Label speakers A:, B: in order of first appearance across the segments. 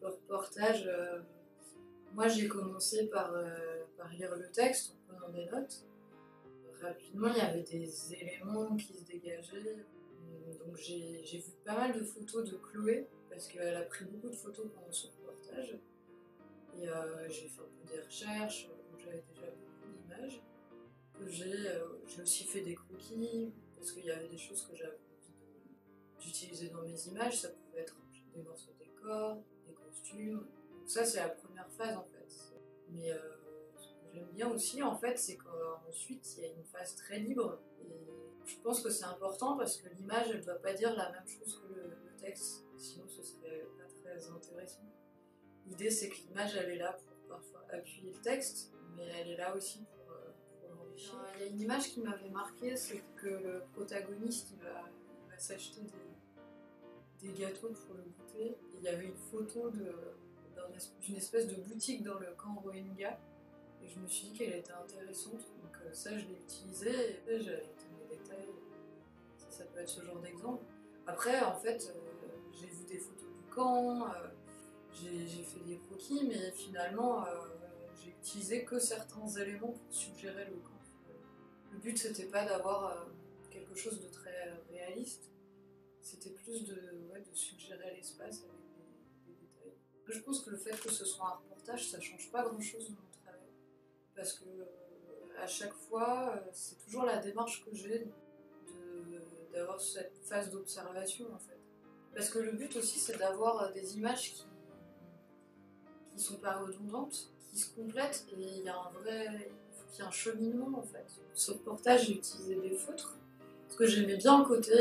A: Le reportage, moi j'ai commencé par lire le texte en prenant des notes. Rapidement, il y avait des éléments qui se dégageaient. Donc j'ai vu pas mal de photos de Chloé, parce qu'elle a pris beaucoup de photos pendant son reportage. Et j'ai fait un peu des recherches, donc j'avais déjà beaucoup d'images. J'ai aussi fait des croquis, parce qu'il y avait des choses que j'avais envie d'utiliser dans mes images. Ça pouvait être des morceaux de décor, des costumes. Donc ça, c'est la première phase en fait. Mais ce que j'aime bien aussi en fait, c'est qu'ensuite, il y a une phase très libre. Et je pense que c'est important parce que l'image, elle ne doit pas dire la même chose que le texte. Sinon, ce serait pas très intéressant. L'idée, c'est que l'image, elle est là pour parfois appuyer le texte, mais elle est là aussi pour l'enrichir. Il y a une image qui m'avait marquée, c'est que le protagoniste, il va s'acheter des gâteaux pour le goûter. Et il y avait une photo d'une espèce de boutique dans le camp Rohingya. Et je me suis dit qu'elle était intéressante, donc ça, je l'ai utilisée. Et j'avais noté mes détails. Ça peut être ce genre d'exemple. Après, en fait, j'ai vu des photos du camp. J'ai fait des croquis, mais finalement, j'ai utilisé que certains éléments pour suggérer le camp. Le but, c'était pas d'avoir quelque chose de très réaliste, c'était plus de suggérer l'espace avec des détails. Je pense que le fait que ce soit un reportage, ça change pas grand-chose dans mon travail, parce que à chaque fois, c'est toujours la démarche que j'ai d'avoir cette phase d'observation, en fait. Parce que le but aussi, c'est d'avoir des images qui sont pas redondantes, qui se complètent, et il faut qu'il y ait un cheminement en fait. Sur le reportage, j'ai utilisé des feutres, parce que j'aimais bien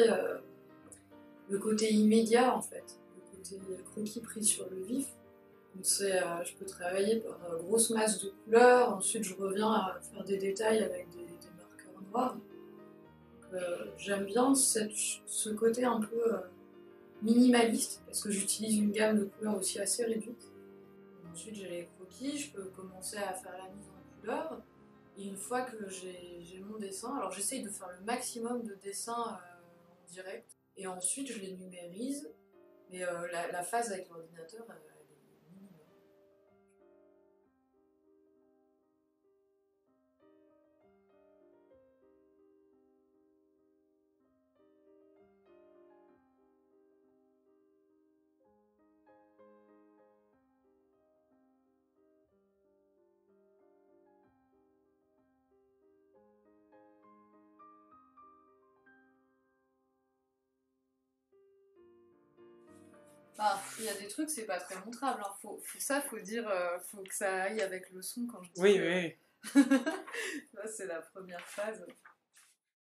A: le côté immédiat en fait, le côté croquis pris sur le vif. Donc je peux travailler par grosse masse de couleurs, ensuite je reviens à faire des détails avec des marqueurs noirs. J'aime bien ce côté un peu minimaliste, parce que j'utilise une gamme de couleurs aussi assez réduite. Ensuite, j'ai les croquis, je peux commencer à faire la mise en couleur. Et une fois que j'ai mon dessin, alors j'essaye de faire le maximum de dessins en direct. Et ensuite, je les numérise. Mais la phase avec l'ordinateur, elle est minime. Enfin, il y a des trucs, c'est pas très montrable. Hein. Faut dire, faut que ça aille avec le son quand je dis.
B: Oui, oui.
A: Là, c'est la première phase.